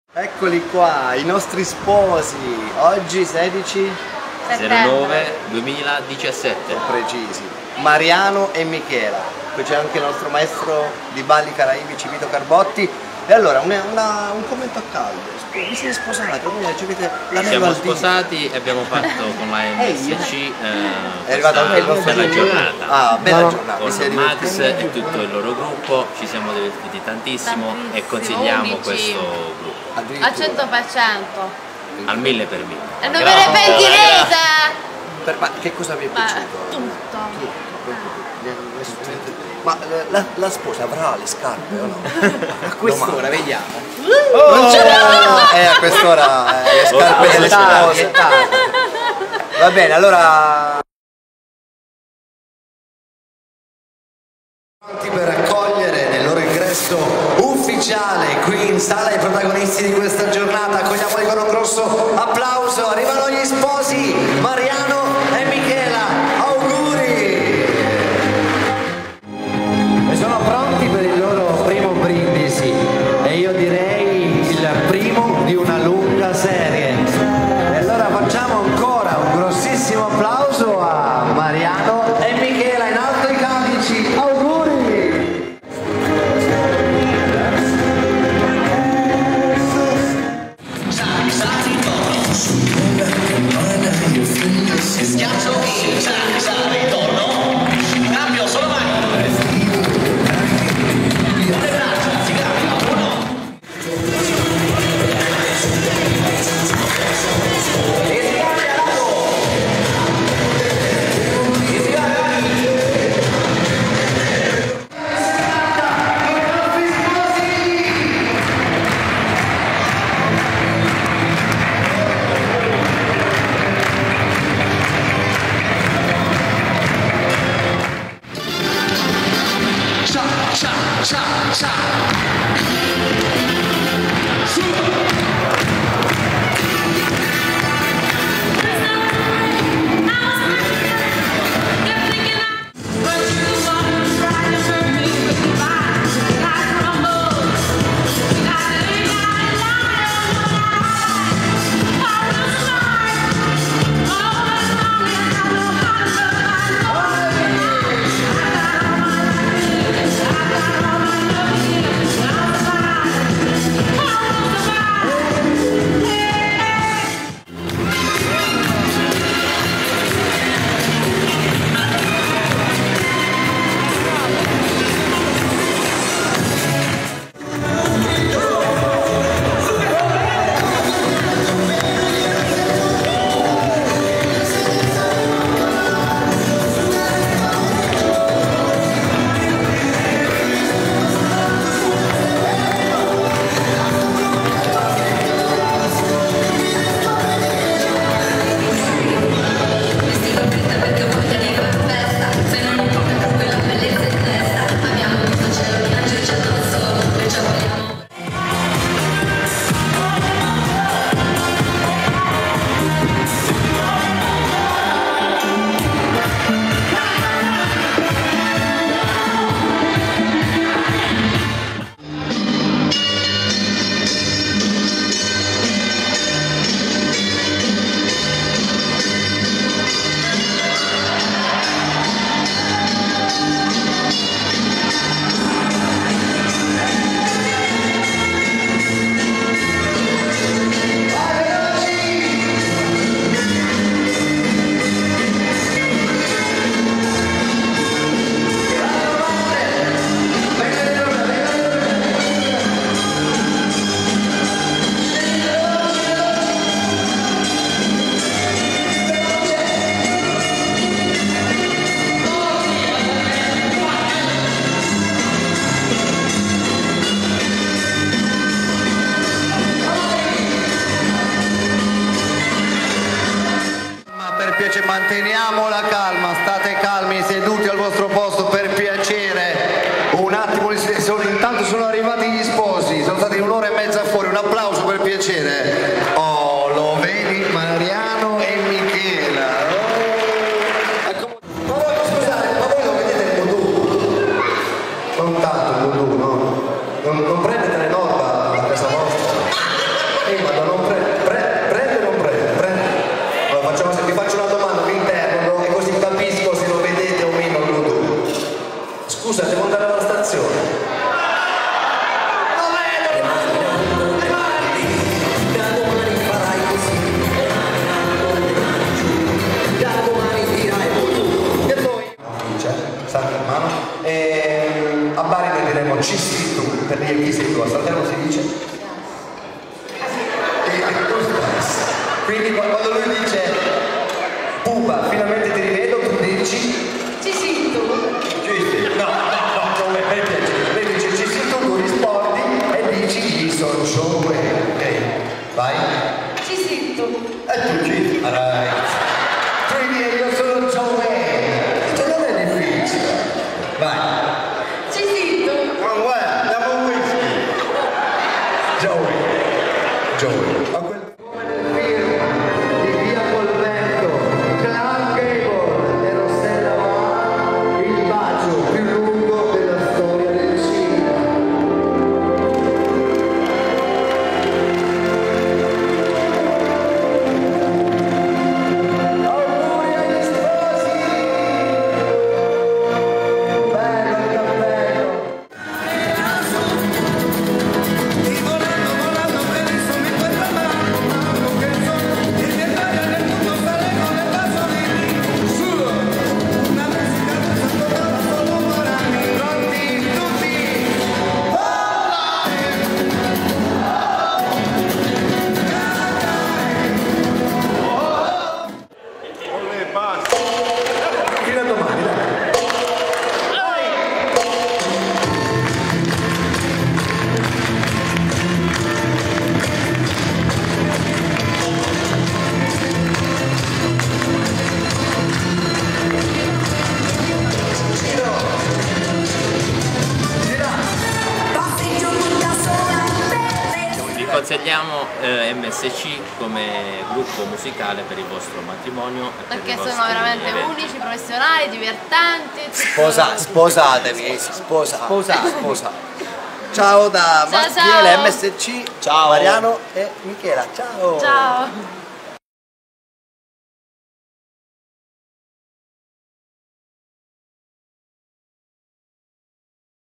Eccoli qua, i nostri sposi, oggi 16/09/2017. precisi, Mariano e Michela. Qui c'è anche il nostro maestro di balli caraibici Vito Carbotti. E allora, un commento a caldo, vi siete sposati, quindi ricevete l'anello al dito. Siamo sposati e abbiamo fatto con la MSC è arrivato anche il nostro bella giornata. Ah, bella giornata. Con Max e tutto il loro gruppo, ci siamo divertiti tantissimo e consigliamo questo gruppo. Al 100%. Al 1000 per 1000. E non me ne pentirete! Ma che cosa vi è piaciuto? Tutto. Ma la sposa avrà le scarpe o no? A quest'ora vediamo. A quest'ora le scarpe delle spose. Va bene, allora per accogliere nel loro ingresso ufficiale qui in sala i protagonisti di questa giornata. Accogliamoli con un grosso applauso. Arrivano gli sposi Mariano e Michela. Auguri! E sono pronti per il loro primo brindisi e io direi il primo di una lunga serie. E allora facciamo ancora un grossissimo applauso a Mariano e Michela. In alto i calici. Auguri! Manteniamo la calma, state calmi, seduti al vostro posto per piacere. Un attimo, intanto sono arrivati gli sposi, sono stati un'ora e mezza fuori, un applauso per piacere. Oh, lo vedi Mariano e Michela. Oh. Scusate, ma voi lo vedete il voodoo? Non tanto il voodoo, no? Non prendete le norme a casa vostra. ci sei tu, per dire chi sei tu, a fratello si dice? Quindi quando lui dice pupa, finalmente ti rivedo, tu dici? Ci sei tu. No, lei dice ci sei tu, tu rispondi e dici gli sono Joe. Ok, vai. Ci sei tu. E tu dici, alright. Quindi io sono Joe. Questo non è difficile. Vai. Ci sei tu. Ma guarda, andiamo a whisky. Joe. A quel come nel film di Via col vento, Clark Gable e Rossella O'Hara, il bacio più lungo della storia del cinema. Auguri agli sposi! Bello il cappello! Fino a domani, dai. Vi consigliamo MSC come gruppo musicale per il vostro matrimonio e per Perché i vostri sono veramente eventi. unici, professionali, divertenti. Sposatevi, sposa. Ciao da Ciao, Mastiele ciao. MSC, ciao Mariano e Michela, ciao. Ciao.